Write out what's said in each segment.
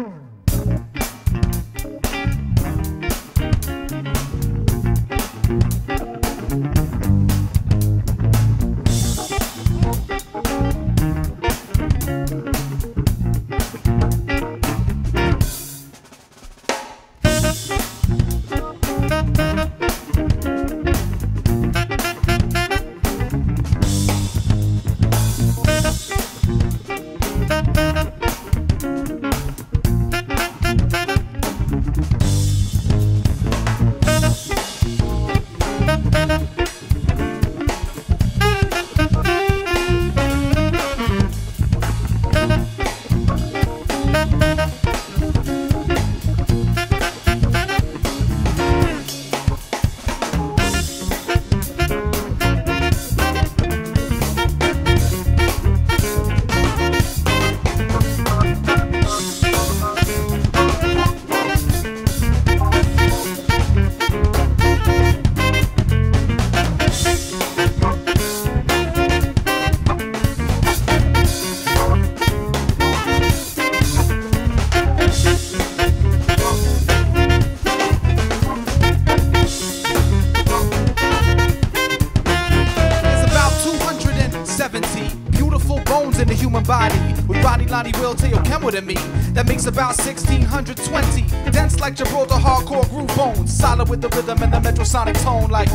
To me, that makes about 1620. Dense like Gibraltar hardcore groove bones. Solid with the rhythm and the metrosonic tone, like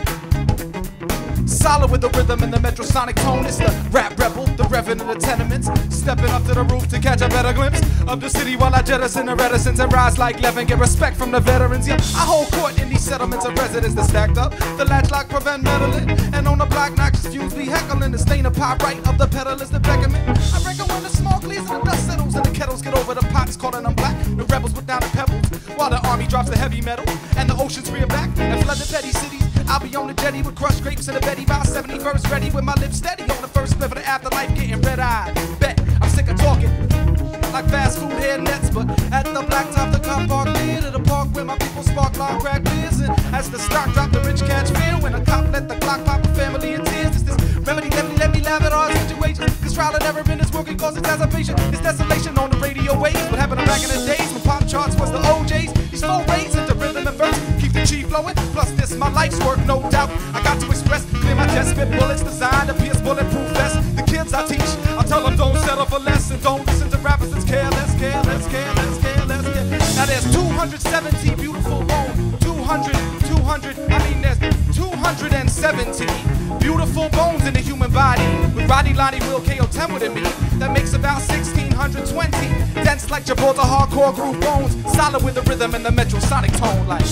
solid with the rhythm and the metrosonic tone. It's the rap rebel, the reverend of the tenements, stepping up to the roof to catch a better glimpse of the city while I jettison the reticence and rise like Levin. Get respect from the veterans. Yeah, I hold court in these settlements of residents that stacked up. The latch lock prevent meddling, and on the block noxious fumes be heckling. The stain of pop right of the pedal is the beckoning. I reckon when the smoke clears and the dust settles and the kettles get over the pots, calling them black. The rebels put down the pebbles while the army drops the heavy metal and the oceans rear back and flood the petty cities. I'll be on the jetty with crushed grapes in the Betty by 71st, ready with my lips steady on the first split of the afterlife, getting red-eyed. Bet I'm sick of talking like fast food head nets, but at the blacktop, the car park near to the park where my people spark long crack beers. And as the stock drop, the rich catch fear when a cop let the clock pop a family in tears. It's this remedy, let me laugh at our situation. This trial had never been this working cause exacerbation. It's desolation on the radio waves. What happened back in the days when pop charts was the OJs? These four rays into rhythm and verse keep the chi flowing. Plus this my life's work, no doubt. I got to express, clear my chest, spit bullets designed to pierce bulletproof vests. The kids I teach, I tell them don't settle for less and don't listen to rappers that's careless, careless, careless, careless, careless. Now there's 270 beautiful bones, 200, I mean there's 270 beautiful bones in the human body. With Roddy, Lonnie, Will, K.O. 10 within me, that makes about 1620. Dense like Gibraltar hardcore groove bones, solid with the rhythm and the metrosonic tone, like.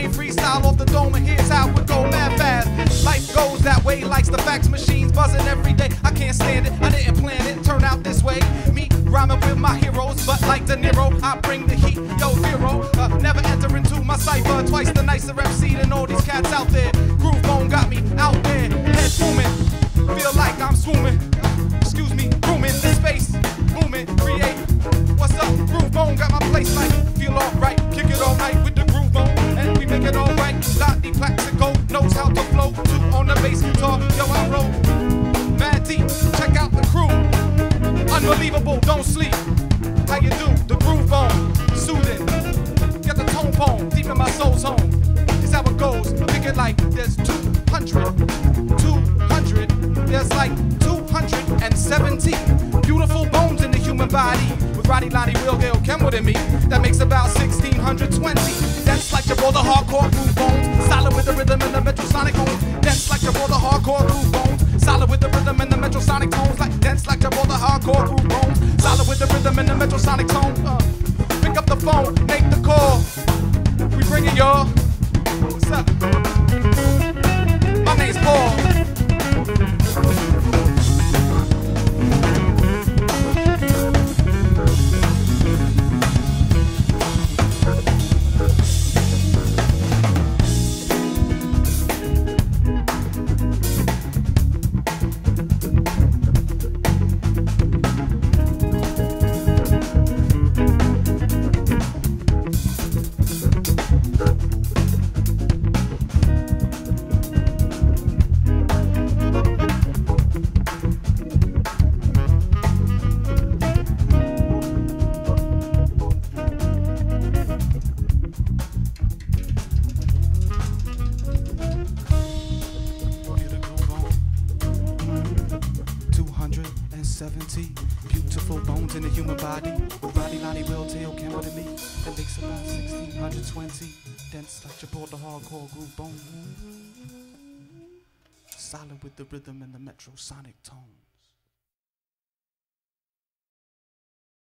freestyle off the dome, and here's how it go, mad fast. Life goes that way, likes the fax machines buzzing every day. I can't stand it, I didn't plan it, turn out this way. Me rhyming with my heroes, but like De Niro, I bring the heat, yo hero. Never enter into my cipher, twice the nicer MC than all these cats out there. Groove Bone got me out there, head booming, feel like I'm swimming. Excuse me, rooming in space, booming, create. What's up, Groove Bone got my place like, feel alright, kick it all night with the Groove Bone, and we make it alright. Lottie Plaxico knows how to flow, two on the bass guitar, yo I roll. Mad deep, check out the crew, unbelievable, don't sleep. How you do? The Groove Bone, soothing, get the tone bone, deep in my soul's home. It's how it goes, pick it like there's 200, there's like 270 beautiful bones in the human body. With Roddy, Lonnie, Will, Gail, Kenwood and me, that makes about 1620. That's like your brother hardcore Groove Bones, solid with the rhythm and the metrosonic tones. That's like your brother hardcore Groove Bones, solid with the rhythm and the metrosonic tones. Like dance like your brother hardcore Groove Bones, solid with the rhythm and the metrosonic tones. Pick up the phone, make the call. We bring it, y'all. What's up? My name's Paul. Beautiful bones in the human body. With Roddy, Lonnie, Will, Tail, Campbell, and me. That makes about 1620. Dense like Gibraltar hardcore Groove Bone. Solid with the rhythm and the metrosonic tone.